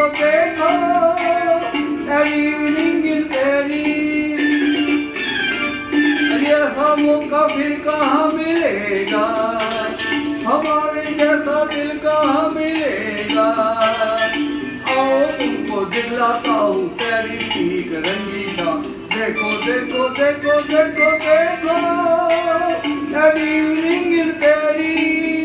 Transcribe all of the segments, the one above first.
देखो an evening in Paris। ये ऐसा मौका फिर कहाँ मिलेगा, हमारे जैसा दिल कहाँ मिलेगा। आओ तुमको दिखलाता हूँ पेरिस की एक रंगीला। देखो देखो देखो देखो देखो an evening in Paris।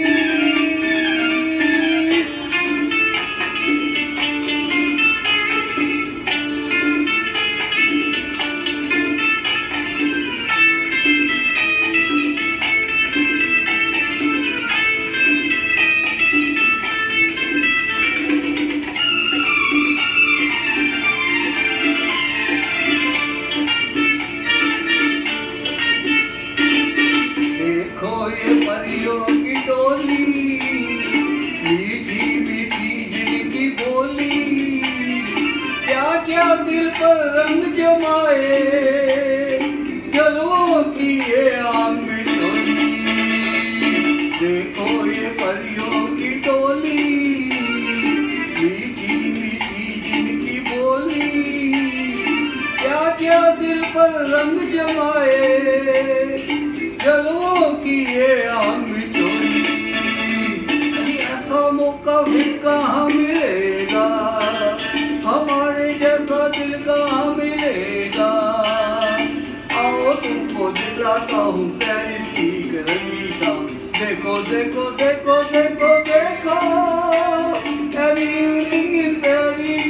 परियों की टोली, मीठी मीठी जिनकी बोली, क्या क्या दिल पर रंग जमाए, जलवों की ये आग में टोली। देखो ये परियों की टोली, मीठी मीठी जिनकी बोली, क्या क्या दिल पर रंग जमाए, जलवों की ये आग चोली। ऐसा मौका फिर कहाँ मिलेगा, हमारे जैसा दिल कहाँ मिलेगा। आओ तुमको दिखलाता हूँ पेरिस की एक रंगीला। देखो देखो देखो देखो देखो an evening in Paris।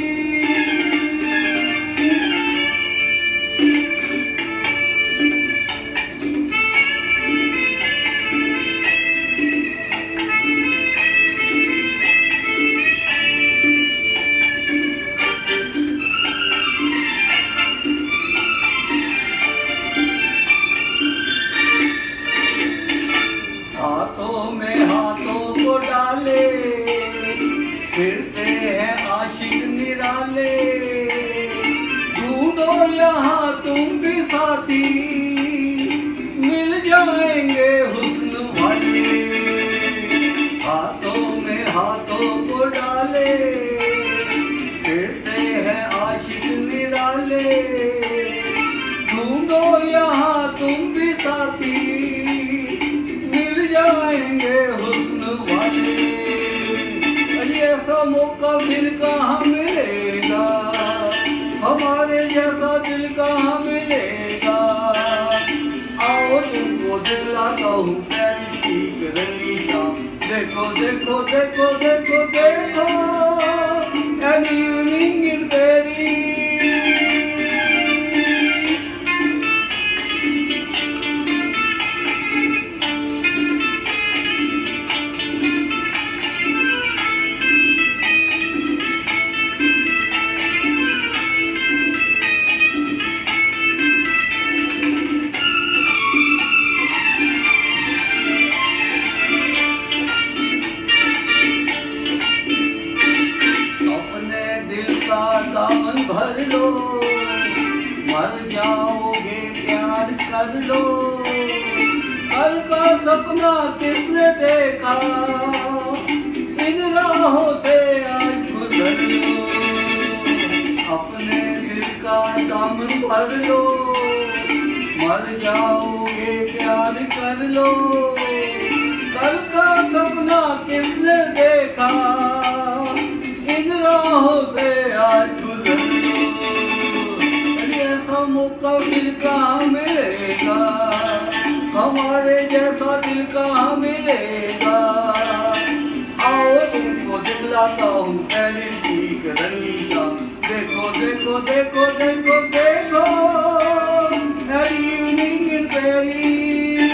हाथों में हाथों को डाले, फिरते हैं आशिक निराले। ढूंढो यहाँ तुम भी साथी, मिल जाएंगे हुस्न वाले। हाथों में हाथों को डाले, फिरते हैं आशिक निराले। ढूंढो यहाँ तुम भी साथी, जाएंगे हुस्न वाले। ऐसा मौका फिर कहाँ मिलेगा, हमारे जैसा दिल कहाँ मिलेगा। आओ तुमको दिखलाता हूँ पेरिस की एक रंगीला। देखो देखो देखो देखो देखो an evening in Paris। दामन भर लो, मर जाओगे प्यार कर लो। कल का सपना किसने देखा, इन राहों से आज गुजर लो। अपने दिल का दामन भर लो, मर जाओगे प्यार कर लो। कल का सपना किसने देखा, इन राहों से आज गुजर लो। ऐसा मौका फिर कहाँ मिलेगा, हमारे जैसा दिल कहाँ मिलेगा। आओ तुमको दिखलाता हूँ पेरिस की एक रंगीला। देखो देखो देखो देखो देखो an evening in Paris।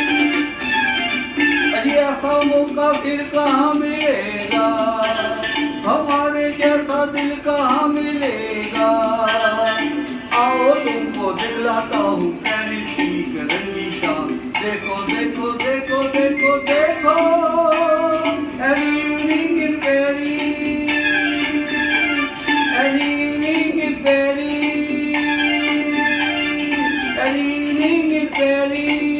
ऐसा मौका फिर कहाँ मिलेगा, हमारे जैसा दिल कहाँ मिलेगा। आओ तुमको दिखलाता हूँ पेरिस की एक रंगीला। देखो देखो देखो देखो देखो an evening in Paris, an evening in Paris, an evening in Paris।